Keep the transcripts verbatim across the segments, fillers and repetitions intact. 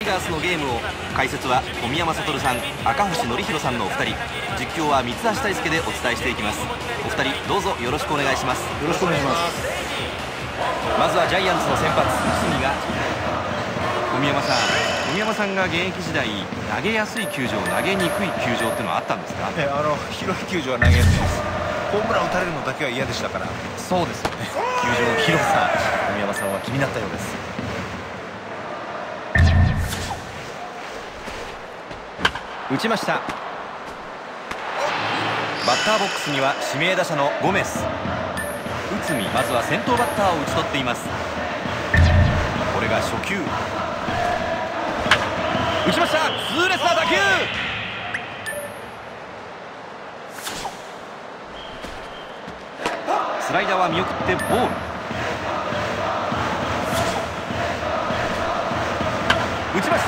ガースのゲームを解説は小宮山悟さん、赤星憲弘さんのお二人、実況は三橋大輔でお伝えしていきます。お二人どうぞよろしくお願いします。 よろしくお願いします。 まずはジャイアンツの先発内海が、小宮山さん小宮山さんが現役時代投げやすい球場、投げにくい球場っていうのはあったんですか？ えあの広い球場は投げやすいです。ホームラン打たれるのだけは嫌でしたから。 そうですよね。球場の広さ、小宮山さんは気になったようです。 打ちました。バッターボックスには指名打者のゴメス。内海、まずは先頭バッターを打ち取っています。これが初球、打ちました。痛烈な打球、スライダーは見送ってボール。打ちました。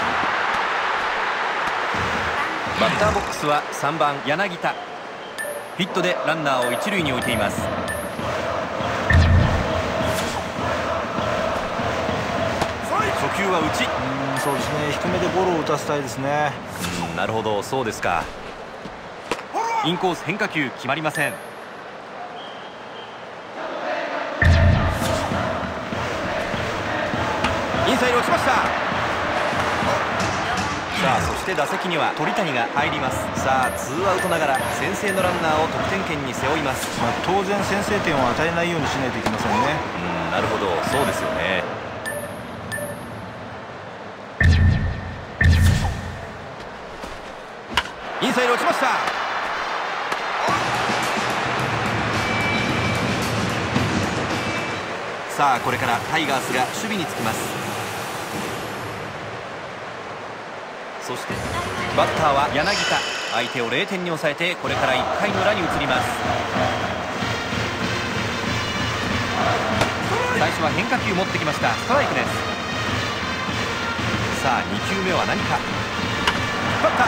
バッターボックスはさんばん柳田。ヒットでランナーを一塁に置いています。初球は内。 うんそうですね、低めでボールを打たせたいですね。 うんなるほど、そうですか。インコース変化球決まりません。インサイド落ちました。さあそして打席には鳥谷が入ります。さあツーアウトながら先制のランナーを得点圏に背負います。 まあ、当然先制点を与えないようにしないといけませんね。 うんなるほど、そうですよね。インサイド落ちました。さあこれからタイガースが守備につきます。そしてバッターは柳田。相手をれいてんに抑えてこれからいっかいの裏に移ります。最初は変化球持ってきました。ストライクです。さあに球目は何か。引っ張った。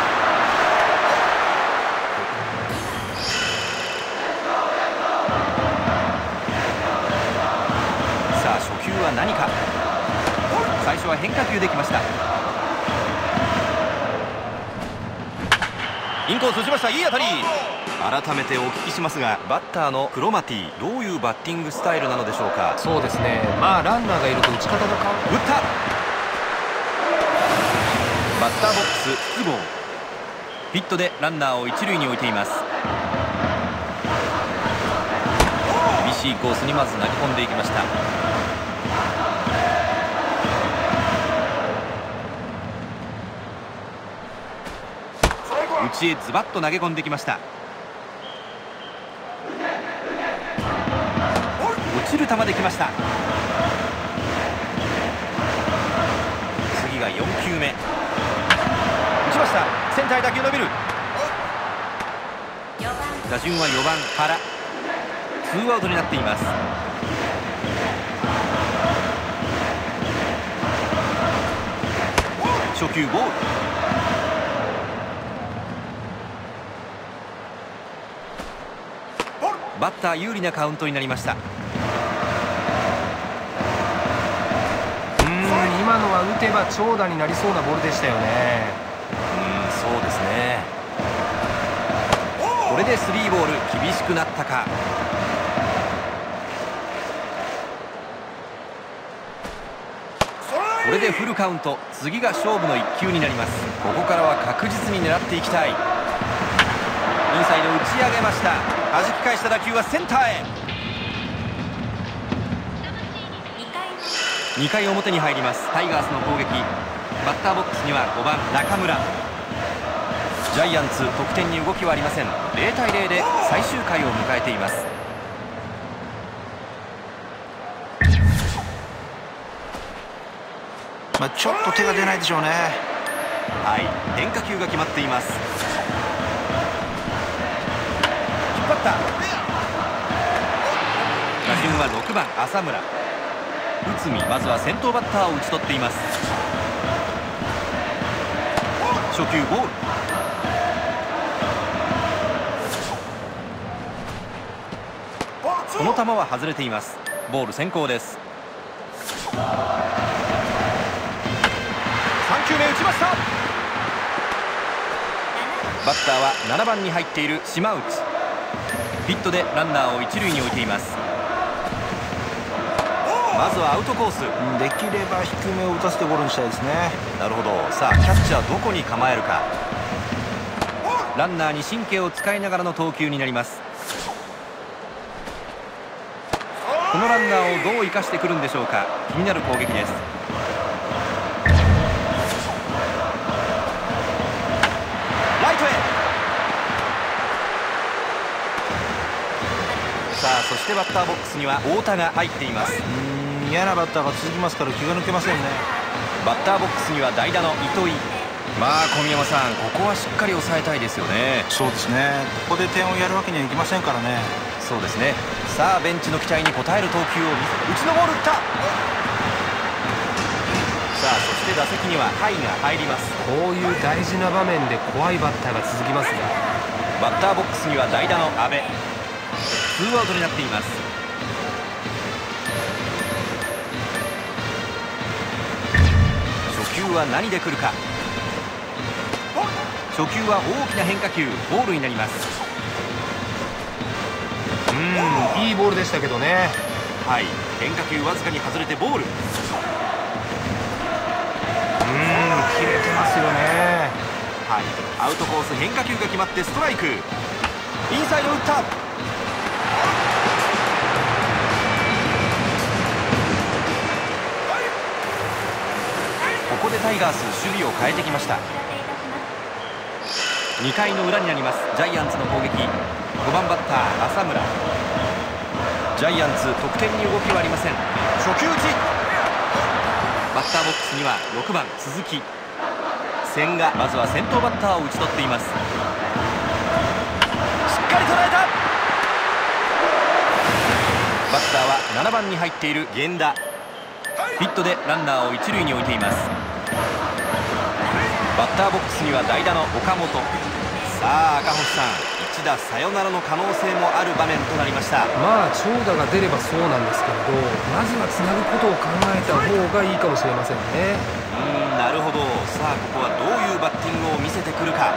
さあ初球は何か。最初は変化球できました。インコース打ちました。いい当たり。改めてお聞きしますが、バッターのクロマティ、どういうバッティングスタイルなのでしょうか？ そうですね、まあランナーがいると打ち方が変わる。 打った。バッターボックス筒香。ヒットでランナーを一塁に置いています。厳しいコースにまず投げ込んでいきました。内へズバッと投げ込んできました。落ちる球できました。次がよん球目。打ちました。センターへ打球伸びる。打順はよばん原。ツーアウトになっています。初球ボール。バッター有利なカウントになりました。うーん今のは打てば長打になりそうなボールでしたよね。 ーんそうですね。これでスリーボール。厳しくなったか。これでフルカウント。次が勝負のいっ球になります。ここからは確実に狙っていきたい。インサイド打ち上げました。弾き返した打球はセンターへ。にかい表に入りますタイガースの攻撃。バッターボックスにはごばん中村。ジャイアンツ得点に動きはありません。ゼロたいゼロで最終回を迎えています。 まあ、ちょっと手が出ないでしょうね。 はい、変化球が決まっています。引っ張った。打順はろくばん浅村。内海、まずは先頭バッターを打ち取っています。初球ボール。この球は外れています。ボール先行です。 打ちました。バッターはななばんに入っている島内。ヒットでランナーを一塁に置いています。まずはアウトコース。 できれば低めを打たせてゴロにしたいですね。 なるほど。さあキャッチャーどこに構えるか。ランナーに神経を使いながらの投球になります。このランナーをどう生かしてくるんでしょうか。気になる攻撃です。ライトへ。さあそしてバッターボックスには太田が入っています。 うーん嫌なバッターが続きますから気が抜けませんね。 バッターボックスには代打の糸井。まあ小宮山さん、ここはしっかり抑えたいですよね。 そうですね。ここで点をやるわけにはいきませんからね。 そうですね。さあベンチの期待に応える投球を見せ、内のボール打った。さあそして打席には甲斐が入ります。 こういう大事な場面で怖いバッターが続きますね。 バッターボックスには代打の阿部。ツーアウトになっています。初球は何で来るか。初球は大きな変化球、ボールになります。 うーんいいボールでしたけどね。 はい、変化球わずかに外れてボール。うーん切れてますよね。 はい、アウトコース変化球が決まってストライク。インサイド打った。ここでタイガース守備を変えてきました。にかいの裏になります。ジャイアンツの攻撃。ごばんバッター浅村。ジャイアンツ得点に動きはありません。初球打ち。バッターボックスにはろくばん鈴木。千賀、まずは先頭バッターを打ち取っています。しっかり捉えた。バッターはななばんに入っている源田。ヒットでランナーを一塁に置いています。バッターボックスには代打の岡本。さあ赤星さん、一打サヨナラの可能性もある場面となりました。 まあ長打が出ればそうなんですけれど、まずはつなぐことを考えた方がいいかもしれませんね。 うーんなるほど。さあここはどういうバッティングを見せてくるか。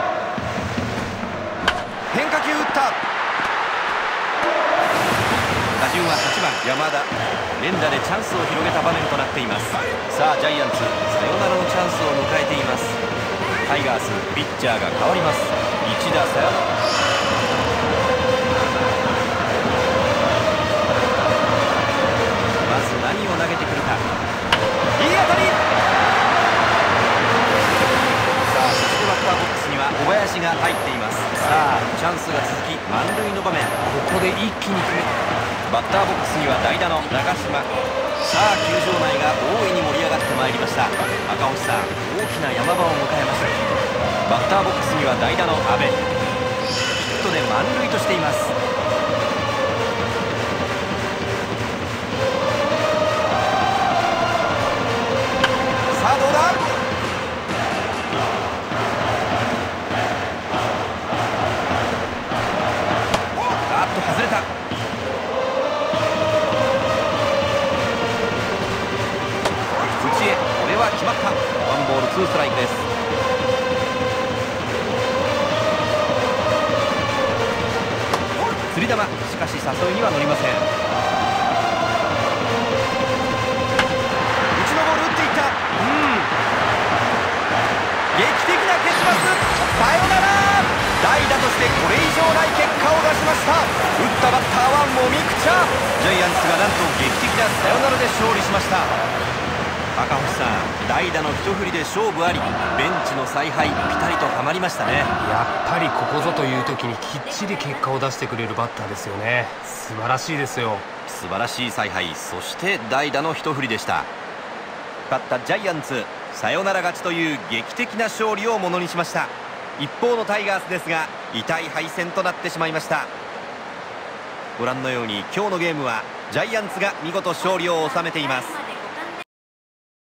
変化球打った。打順ははちばん山田。連打でチャンスを広げた場面となっています。さあジャイアンツサヨナラのチャンスを迎えています。タイガースピッチャーが変わります。一打サヨナラ。まず何を投げてくるか。いい当たり。さあそしてバッターボックスには小林が入っています。さあチャンスが続き満塁の場面。 ここで一気に決めバッターボックスには代打の長嶋。さあ球場内が大いに盛り上がってまいりました。赤星さん、大きな山場を迎えました。バッターボックスには代打の阿部。ヒットで満塁としています。さあどうだ。あっと外れた。これは決まった。ワンボールツーストライクです。釣り球、しかし誘いには乗りません。内のボール打っていった。うん劇的な結末。サヨナラ。代打としてこれ以上ない結果を出しました。打ったバッターはもみくちゃ。ジャイアンツがなんと劇的なサヨナラで勝利しました。赤星さん、代打の一振りで勝負あり、ベンチの采配ピタリとはまりましたね。 やっぱりここぞという時にきっちり結果を出してくれるバッターですよね。素晴らしいですよ。 素晴らしい采配、そして代打の一振りでした。勝ったジャイアンツ、サヨナラ勝ちという劇的な勝利をものにしました。一方のタイガースですが、痛い敗戦となってしまいました。ご覧のように今日のゲームはジャイアンツが見事勝利を収めています。